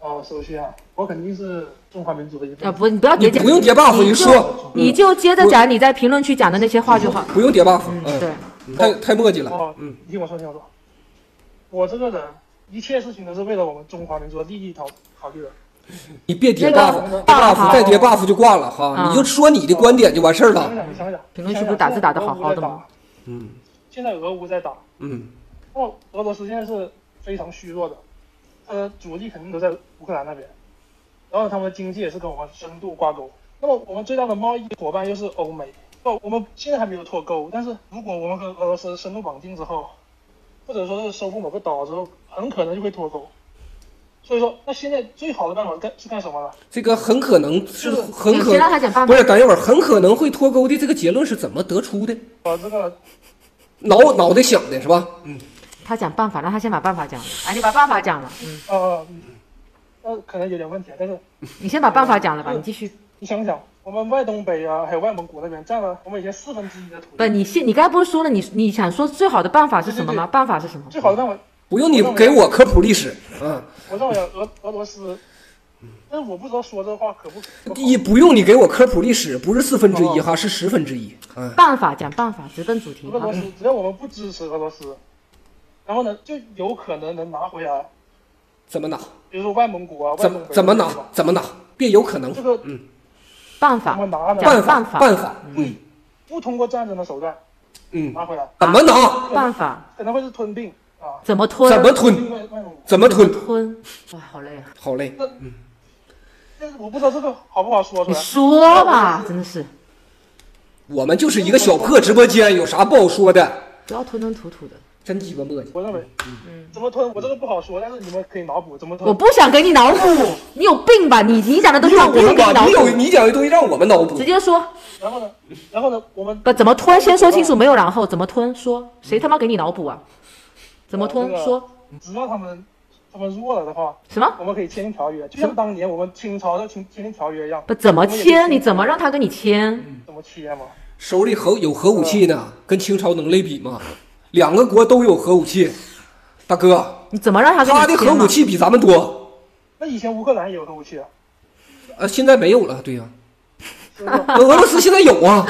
首先啊，我肯定是中华民族的一份子。 不，你不要叠加， 不用叠 buff， 你说， 你就接着讲你在评论区讲的那些话就好。 不用叠 buff， 对， 太墨迹了。 你听我说，我这个人一切事情都是为了我们中华民族的利益考虑的。 你别叠 buff， 再叠 buff 就挂了哈，你就说你的观点就完事儿了。 你想想， 评论区不打字打得好好的吗？ 现在俄乌在打，那么俄罗斯现在是非常虚弱的，它的主力肯定都在乌克兰那边，然后他们的经济也是跟我们深度挂钩。那么我们最大的贸易伙伴又是欧美，我们现在还没有脱钩，但是如果我们跟俄罗斯深度绑定之后，或者说是收复某个岛之后，很可能就会脱钩。所以说，那现在最好的办法是干什么呢？ 这个很可能是先让他讲办法。 不是，等一会儿，很可能会脱钩的这个结论是怎么得出的？ 这个脑袋想的是吧？ 他讲办法，让他先把办法讲了。你把办法讲了。 可能有点问题，但是你先把办法讲了吧，你继续。 你想想，我们外东北啊，还有外蒙古那边占了我们以前1/4的土地。 不，你刚才不是说了，你想说最好的办法是什么吗？办法是什么？ 最好的办法不用你给我科普历史。 我认为俄罗斯，但是我不知道说这话可不。 第一，不用你给我科普历史，不是1/4哈，是1/10。 办法讲办法，直奔主题。 俄罗斯只要我们不支持俄罗斯，然后呢，就有可能能拿回来。 怎么拿？ 比如说外蒙古啊， 怎么拿？怎么拿？别有可能。 这个办法， 怎么拿呢？ 办法。 不通过战争的手段，拿回来。 怎么拿？ 办法可能会是吞并啊。 怎么吞？ 怎么吞？ 哇，好累啊！ 好累。 但是我不知道这个好不好说出来。 你说吧，真的是。 我们就是一个小破直播间，有啥不好说的？ 不要吞吞吐吐的。 真鸡巴磨叽。 我认为，怎么吞我这个不好说，但是你们可以脑补怎么吞。 我不想给你脑补，你有病吧？你讲的都是让我们给你脑补。 你讲的东西让我们脑补。 直接说。 然后呢？我们不怎么吞，先说清楚，没有然后。怎么吞？说谁他妈给你脑补啊？怎么吞？说。 只要他们弱了的话， 什么？ 我们可以签条约，就像当年我们清朝的签条约一样。 不怎么签？你怎么让他跟你签？ 怎么签嘛？ 手里有核武器呢，跟清朝能类比吗？2个国都有核武器，大哥， 你怎么让他的核武器比咱们多？ 那以前乌克兰也有核武器啊？ 现在没有了，对呀。俄罗斯现在有啊，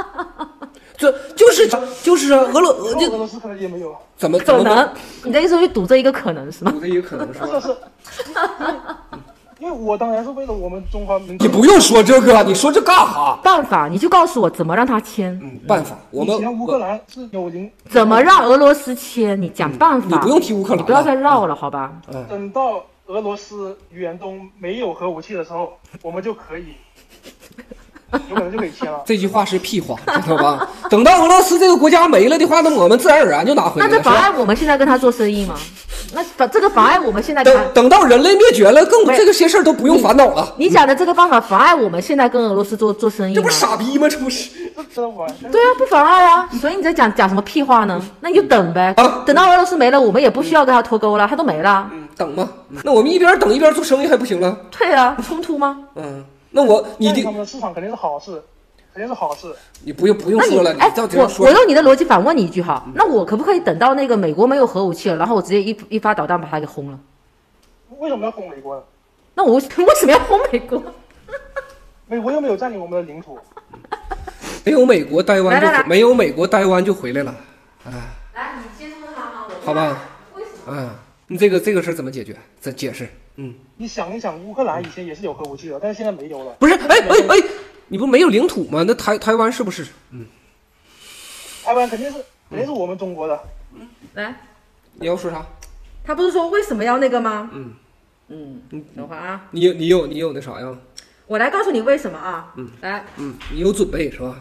就是啊，俄罗斯可能也没有。 怎么可能？你的意思是赌这一个可能是吗？ 赌这一个可能是吧？ 是。因为我当然是为了我们中华民族。 你不用说这个，你说这干哈？ 办法，你就告诉我怎么让他签。 办法，我们以前乌克兰是有怎么让俄罗斯签？你讲办法。 你不用提乌克兰， 你不要再绕了，好吧？ 等到俄罗斯远东没有核武器的时候，我们就可以。有可能就可以签了。 这句话是屁话，知道吧？等到俄罗斯这个国家没了的话，那我们自然而然就拿回来了。 那这妨碍我们现在跟他做生意吗？那这个妨碍我们现在等到人类灭绝了，这些事儿都不用烦恼了。 你讲的这个办法妨碍我们现在跟俄罗斯做生意吗？ 这不傻逼吗？这不是？ 对啊，不妨碍啊。所以你在讲什么屁话呢？那你就等呗。等到俄罗斯没了，我们也不需要跟他脱钩了，他都没了。 等嘛。那我们一边等一边做生意还不行了？ 对啊，冲突吗？ 那你他们的市场肯定是好事，肯定是好事。 你不用说了， 我用你的逻辑反问你一句哈，那我可不可以等到那个美国没有核武器了，然后我直接一发导弹把它给轰了？ 为什么要轰美国呢？ 那我为什么要轰美国？ 美国又没有占领我们的领土。 没有美国台湾就回来了。 来，你先说他吗？ 好吧。 为什么？ 你这个事怎么解决？再解释。 你想一想，乌克兰以前也是有核武器的，但是现在没有了。 不是，你不没有领土吗？那台湾是不是？ 台湾肯定是我们中国的。 来， 你要说啥？ 他不是说为什么要那个吗？等会儿啊。 你有那啥呀？ 我来告诉你为什么啊。来。 你有准备是吧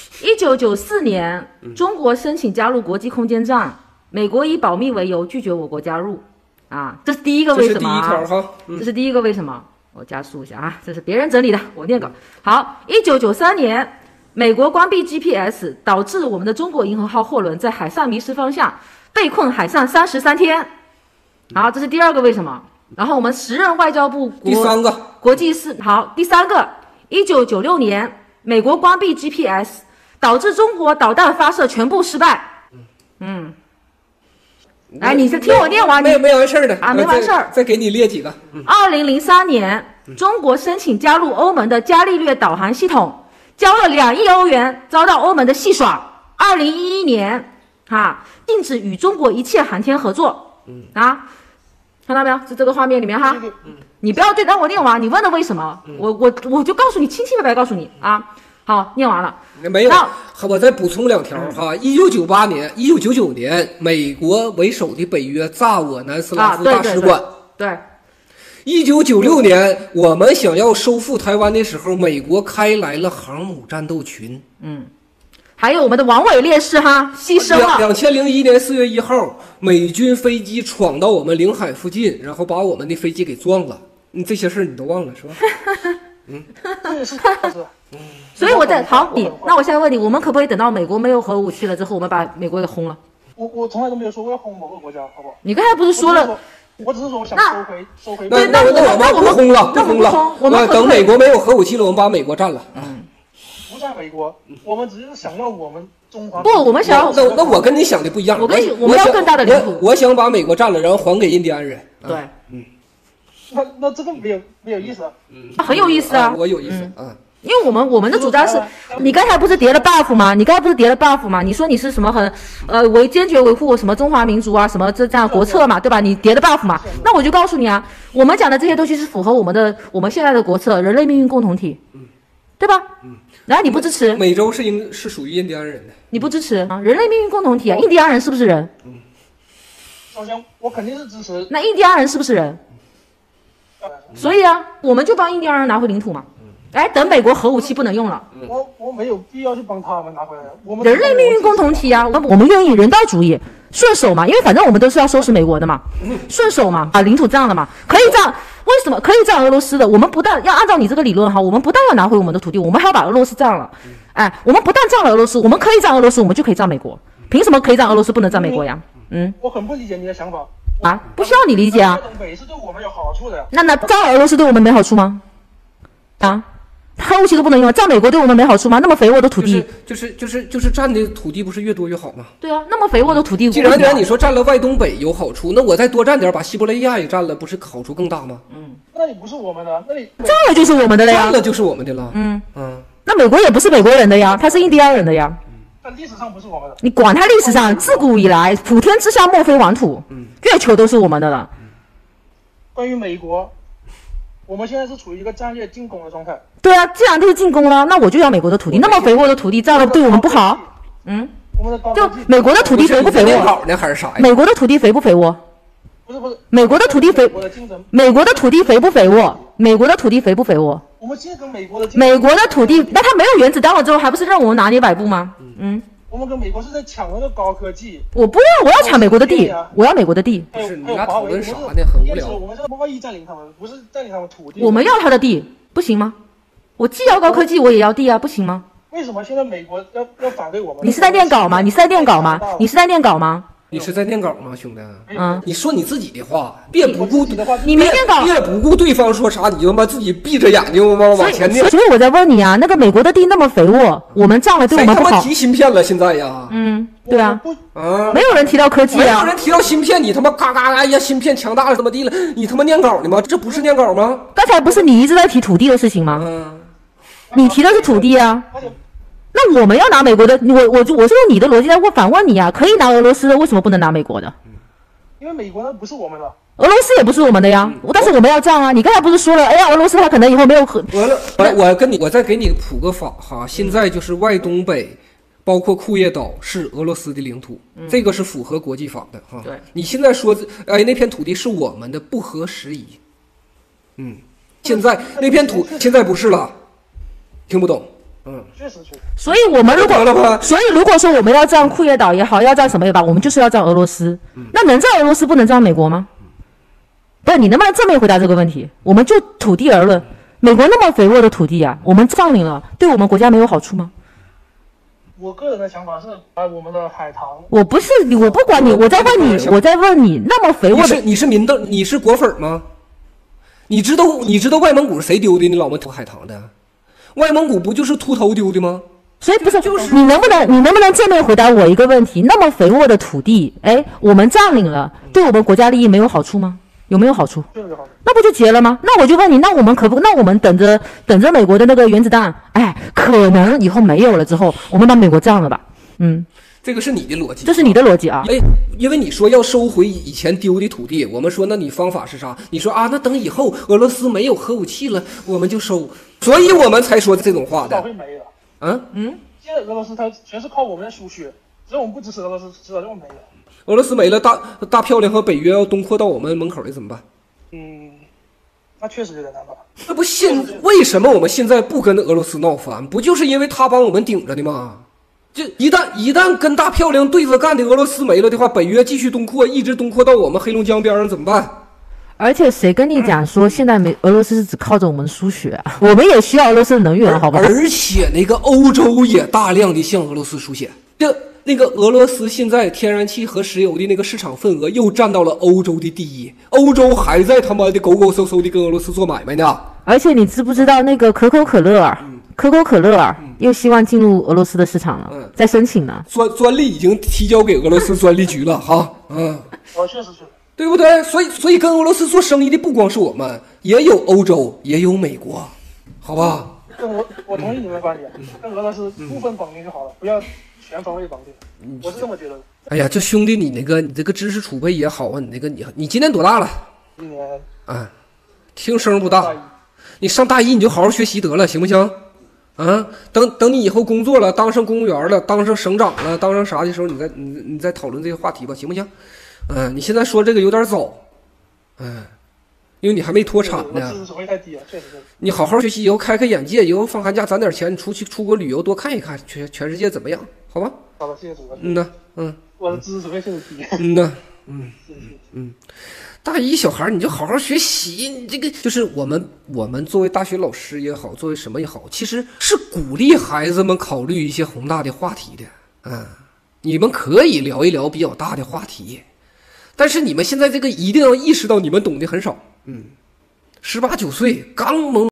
？1994年，中国申请加入国际空间站，美国以保密为由拒绝我国加入。这是第一个为什么？ 这是第一条哈。 这是第一个为什么？我加速一下啊，这是别人整理的，我念稿。好，1993年，美国关闭 GPS， 导致我们的中国银河号货轮在海上迷失方向，被困海上33天。好，这是第二个为什么。然后我们时任外交部第三个国际事。好，第三个，1996年，美国关闭 GPS， 导致中国导弹发射全部失败。 哎，你是听我念完， 没完事儿的啊，没完事儿， 再给你列几个。 2003年，中国申请加入欧盟的伽利略导航系统，交了2亿欧元，遭到欧盟的戏耍。2011年，禁止与中国一切航天合作。看到没有？是这个画面里面哈。你不要让我念完，你问的为什么？我就告诉你，清清白白告诉你啊。好，念完了。 没有，我再补充2条哈。1999年，美国为首的北约炸我南斯拉夫大使馆。 对。 1996年，我们想要收复台湾的时候，美国开来了航母战斗群。 还有我们的王伟烈士牺牲了。 2001年4月1号，美军飞机闯到我们领海附近，然后把我们的飞机给撞了。这些事儿你都忘了是吧？ 所以那我现在问你，我们可不可以等到美国没有核武器了之后，我们把美国给轰了？ 我从来都没有说过要轰某个国家，好不好？ 你刚才不是说了？ 我只是说我想收回。 对，那我们不轰了， 我们等美国没有核武器了，我们把美国占了。 不占美国，我们只是想要我们中华。 不，我们想要。 那我跟你想的不一样。 我们要更大的领土。 我想把美国占了，然后还给印第安人。 对。 那这个没有意思。 很有意思啊。 我有意思因为我们的主张是，你刚才不是叠了 buff 吗？你说你是什么坚决维护什么中华民族啊，什么这样国策嘛，对吧？你叠了 buff 嘛，那我就告诉你啊，我们讲的这些东西是符合我们现在的国策，人类命运共同体，对吧？然后你不支持？ 美洲是属于印第安人的， 你不支持啊？人类命运共同体啊，印第安人是不是人？ 首先我肯定是支持。 那印第安人是不是人？所以啊，我们就帮印第安人拿回领土嘛。等美国核武器不能用了， 我没有必要去帮他们拿回来。我们人类命运共同体啊，我们愿意人道主义，顺手嘛，因为反正我们都是要收拾美国的嘛，顺手嘛，把领土占了嘛，可以占。为什么可以占俄罗斯的？我们不但要按照你这个理论我们不但要拿回我们的土地，我们还要把俄罗斯占了。我们不但占了俄罗斯，我们可以占俄罗斯，我们就可以占美国。凭什么可以占俄罗斯，不能占美国呀？ 我很不理解你的想法不需要你理解啊。 北是对我们有好处的呀。 那占俄罗斯对我们没好处吗？核武器都不能用，占美国对我们没好处吗？那么肥沃的土地， 就是占的土地不是越多越好吗？ 对啊，那么肥沃的土地， 既然你说占了外东北有好处，那我再多占点，把西伯利亚也占了，不是好处更大吗？ 那里不是我们的，那里占了就是我们的了呀， 占了就是我们的了。 那美国也不是美国人的呀，他是印第安人的呀。 但历史上不是我们的。 你管他历史上，自古以来，普天之下莫非王土，月球都是我们的了。 关于美国，我们现在是处于一个战略进攻的状态。 对啊，既然都是进攻了，那我就要美国的土地。那么肥沃的土地占了，对我们不好？就美国的土地肥不肥沃？ 还是啥呀？ 美国的土地肥不肥沃？ 不是， 美国的土地肥，美国的土地肥不肥沃？美国的土地肥不肥沃？ 我们现在跟美国的土地，那它没有原子弹了之后，还不是让我们拿捏摆布吗？ 我们跟美国是在抢那个高科技。 我不要，我要抢美国的地，我要美国的地。 不是你俩讨论啥呢？很无聊。 我们是贸易占领他们，不是占领他们土地。 我们要他的地，不行吗？我既要高科技，我也要地啊，不行吗？ 为什么现在美国要反对我们？ 你是在念稿吗？你是在念稿吗？你是在念稿吗？ 你是在念稿吗，兄弟？你说你自己的话，别不顾你没念稿， 别不顾对方说啥，你就他妈自己闭着眼睛往前念。 所以我在问你啊，那个美国的地那么肥沃，我们占了对我们不好。 谁他妈提芯片了？现在呀？ 对啊，没有人提到科技啊， 没有人提到芯片，你他妈嘎嘎哎呀，芯片强大了怎么地了？你他妈念稿呢吗？这不是念稿吗？ 刚才不是你一直在提土地的事情吗？你提的是土地啊。那我们要拿美国的，我是用你的逻辑在反问你啊，可以拿俄罗斯的，为什么不能拿美国的？ 因为美国那不是我们的， 俄罗斯也不是我们的呀，但是我们要占啊。你刚才不是说了，哎呀，俄罗斯它可能以后没有我再给你普个法哈，现在就是外东北，包括库页岛是俄罗斯的领土，这个是符合国际法的哈。 对， 你现在说那片土地是我们的，不合时宜。现在那片土现在不是了，听不懂。 确实。 所以我们如果说我们要占库页岛也好，要占什么也罢，我们就是要占俄罗斯。那能占俄罗斯不能占美国吗？不是，你能不能正面回答这个问题？我们就土地而论，美国那么肥沃的土地啊，我们占领了，对我们国家没有好处吗？ 我个人的想法是把我们的海棠。 我不管你，我在问你，那么肥沃的， 你是果粉吗？你知道外蒙古是谁丢的？你老么偷海棠的？外蒙古不就是秃头丢的吗？ 所以不是，你能不能正面回答我一个问题？那么肥沃的土地，哎，我们占领了，对我们国家利益没有好处吗？有没有好处？那不就结了吗？那我就问你，那我们等着美国的那个原子弹，哎，可能以后没有了之后，我们把美国占了吧？ 这个是你的逻辑， 这是你的逻辑啊。 因为你说要收回以前丢的土地，我们说那你方法是啥？你说啊，那等以后俄罗斯没有核武器了，我们就收，所以我们才说这种话的。 会没了。现在俄罗斯它全是靠我们输血，只要我们不支持俄罗斯，迟早就没了。 俄罗斯没了，大漂亮和北约要东扩到我们门口里怎么办？ 那确实有点难办。 那不为什么我们现在不跟俄罗斯闹翻？不就是因为他帮我们顶着的吗？就一旦跟大漂亮对着干的俄罗斯没了的话，北约继续东扩，一直东扩到我们黑龙江边上怎么办？ 而且谁跟你讲说现在俄罗斯是只靠着我们输血啊？我们也需要俄罗斯的能源，好不好？ 而且那个欧洲也大量的向俄罗斯输血。那个俄罗斯现在天然气和石油的那个市场份额又占到了欧洲的第一，欧洲还在他妈的狗狗嗖嗖的跟俄罗斯做买卖呢。 而且你知不知道那个可口可乐又希望进入俄罗斯的市场了，在申请呢。 专利已经提交给俄罗斯专利局了哈。 确实是。 对不对？所以跟俄罗斯做生意的不光是我们，也有欧洲，也有美国，好吧？ 我同意你们的观点，跟俄罗斯部分绑定就好了，不要全方位绑定。我是这么觉得的。 哎呀，这兄弟，你这个知识储备也好啊，你今年多大了 ？1年。 听声不大，你上大一你就好好学习得了，行不行？等你以后工作了，当上公务员了，当上省长了，当上啥的时候，你再讨论这些话题吧，行不行？你现在说这个有点早，因为你还没脱产呢。 知识储备太低了，确实是。你好好学习，以后开眼界，以后放寒假攒点钱，你出国旅游多看一看，全世界怎么样？好吧？ 好的，谢谢主播。我的知识储备确实低。 大一小孩你就好好学习，你这个就是我们作为大学老师也好，作为什么也好，其实是鼓励孩子们考虑一些宏大的话题的。你们可以聊一聊比较大的话题。但是你们现在这个一定要意识到，你们懂得很少。18、19岁刚懵。